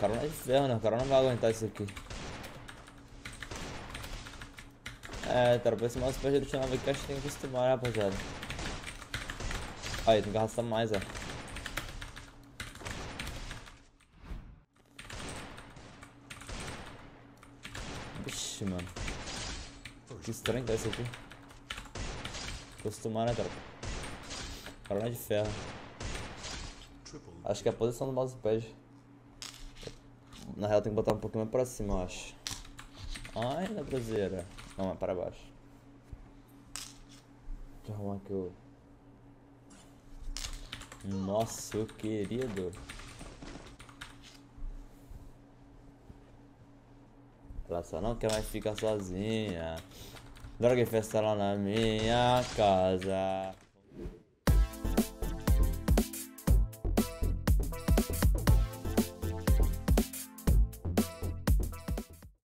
cara não é de ferro, né? O cara não vai aguentar isso aqui. É, cara, pra esse mousepad adicional aqui, acho que tem que acostumar, né, rapaziada? Aí, tem que arrastar mais, ó. Vixe, mano. Que estranho que é isso aqui. Acostumar, né, cara? O cara não é de ferro. Acho que é a posição do mousepad. Na real, tem que botar um pouquinho mais pra cima, eu acho. Ai, na traseira. Não, é para baixo. Deixa eu arrumar aqui o... Nossa, meu querido. Ela só não quer mais ficar sozinha. Droga e festa lá na minha casa.